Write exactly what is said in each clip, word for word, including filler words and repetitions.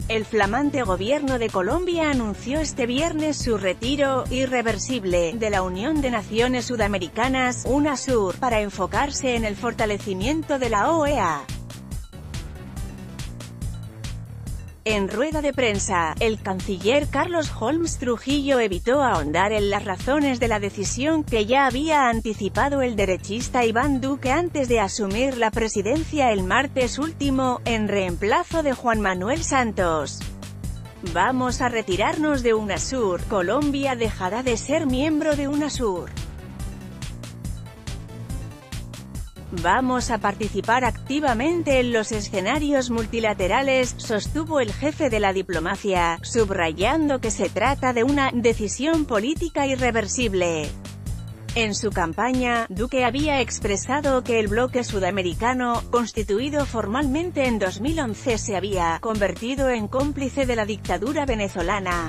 El flamante gobierno de Colombia anunció este viernes su retiro irreversible de la Unión de Naciones Sudamericanas, UNASUR, para enfocarse en el fortalecimiento de la O E A. En rueda de prensa, el canciller Carlos Holmes Trujillo evitó ahondar en las razones de la decisión que ya había anticipado el derechista Iván Duque antes de asumir la presidencia el martes último, en reemplazo de Juan Manuel Santos. Vamos a retirarnos de UNASUR, Colombia dejará de ser miembro de UNASUR. Vamos a participar activamente en los escenarios multilaterales, sostuvo el jefe de la diplomacia, subrayando que se trata de una decisión política irreversible. En su campaña, Duque había expresado que el bloque sudamericano, constituido formalmente en dos mil once, se había convertido en cómplice de la dictadura venezolana.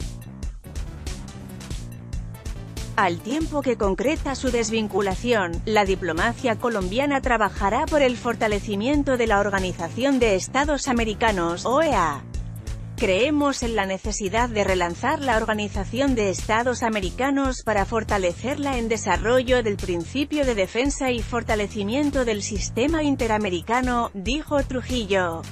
Al tiempo que concreta su desvinculación, la diplomacia colombiana trabajará por el fortalecimiento de la Organización de Estados Americanos, O E A. Creemos en la necesidad de relanzar la Organización de Estados Americanos para fortalecerla en desarrollo del principio de defensa y fortalecimiento del sistema interamericano, dijo Trujillo.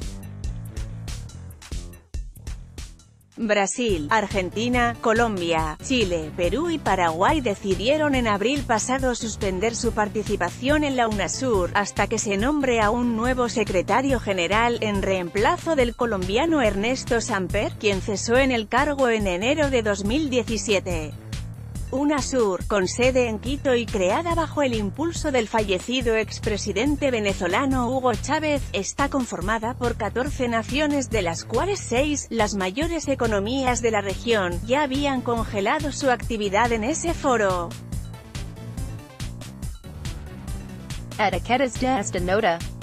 Brasil, Argentina, Colombia, Chile, Perú y Paraguay decidieron en abril pasado suspender su participación en la UNASUR, hasta que se nombre a un nuevo secretario general, en reemplazo del colombiano Ernesto Samper, quien cesó en el cargo en enero de dos mil diecisiete. UNASUR, con sede en Quito y creada bajo el impulso del fallecido expresidente venezolano Hugo Chávez, está conformada por catorce naciones, de las cuales seis, las mayores economías de la región, ya habían congelado su actividad en ese foro. Etiquetas de esta nota.